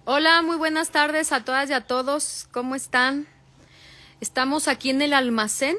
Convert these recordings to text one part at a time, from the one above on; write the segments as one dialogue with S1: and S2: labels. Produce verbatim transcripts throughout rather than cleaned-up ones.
S1: Hola, muy buenas tardes a todas y a todos. ¿Cómo están? Estamos aquí en el almacén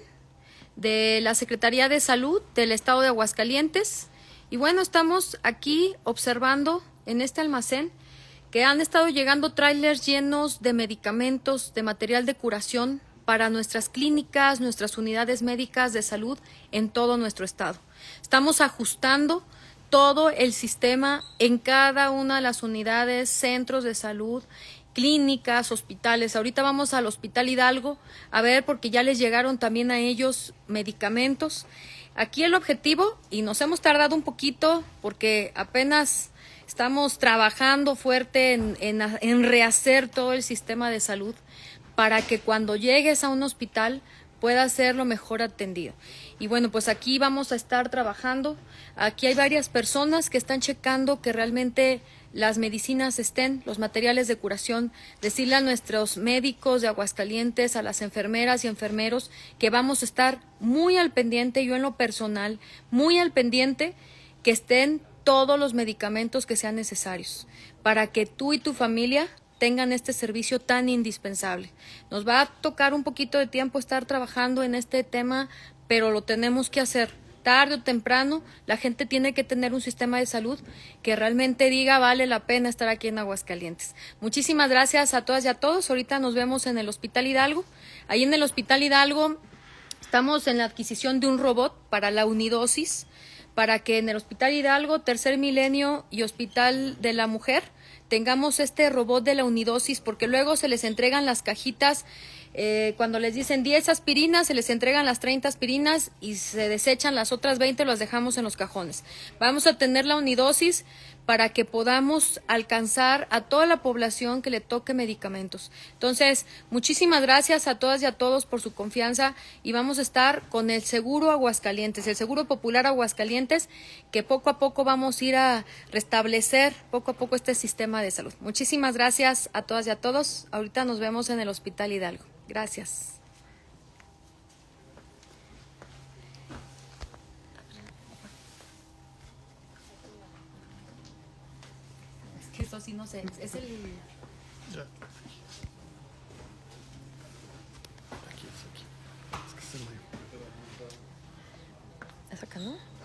S1: de la Secretaría de Salud del Estado de Aguascalientes. Y bueno, estamos aquí observando en este almacén que han estado llegando tráilers llenos de medicamentos, de material de curación para nuestras clínicas, nuestras unidades médicas de salud en todo nuestro estado. Estamos ajustando todo el sistema en cada una de las unidades, centros de salud, clínicas, hospitales. Ahorita vamos al Hospital Hidalgo a ver porque ya les llegaron también a ellos medicamentos. Aquí el objetivo, y nos hemos tardado un poquito porque apenas estamos trabajando fuerte en, en, en rehacer todo el sistema de salud para que cuando llegues a un hospital pueda ser lo mejor atendido. Y bueno, pues aquí vamos a estar trabajando. Aquí hay varias personas que están checando que realmente las medicinas estén, los materiales de curación, decirle a nuestros médicos de Aguascalientes, a las enfermeras y enfermeros que vamos a estar muy al pendiente, yo en lo personal, muy al pendiente que estén todos los medicamentos que sean necesarios para que tú y tu familia tengan este servicio tan indispensable. Nos va a tocar un poquito de tiempo estar trabajando en este tema, pero lo tenemos que hacer. Tarde o temprano, la gente tiene que tener un sistema de salud que realmente diga vale la pena estar aquí en Aguascalientes. Muchísimas gracias a todas y a todos. Ahorita nos vemos en el Hospital Hidalgo. Ahí en el Hospital Hidalgo estamos en la adquisición de un robot para la unidosis, para que en el Hospital Hidalgo, Tercer Milenio y Hospital de la Mujer tengamos este robot de la unidosis, porque luego se les entregan las cajitas, eh, cuando les dicen diez aspirinas, se les entregan las treinta aspirinas y se desechan las otras veinte, las dejamos en los cajones. Vamos a tener la unidosis para que podamos alcanzar a toda la población que le toque medicamentos. Entonces, muchísimas gracias a todas y a todos por su confianza y vamos a estar con el Seguro Aguascalientes, el Seguro Popular Aguascalientes, que poco a poco vamos a ir a restablecer poco a poco este sistema de salud. Muchísimas gracias a todas y a todos. Ahorita nos vemos en el Hospital Hidalgo. Gracias. Eso sí no sé, es el...
S2: Ya. Aquí es aquí. Es que se me...
S1: ¿Es acá, no?